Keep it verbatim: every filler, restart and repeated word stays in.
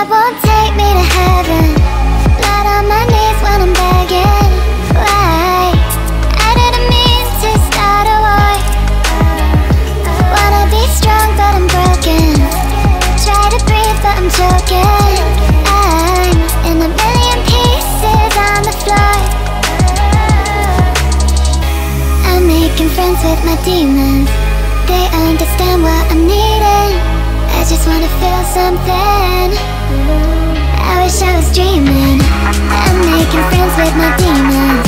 God won't take me to heaven. Blood on my knees when I'm begging. Why? I didn't mean to start a war. Wanna be strong but I'm broken. Try to breathe but I'm choking. I'm in a million pieces on the floor. I'm making friends with my demons. They understand what I'm needing. I just wanna feel something. I wish I was dreaming. I'm making friends with my demons.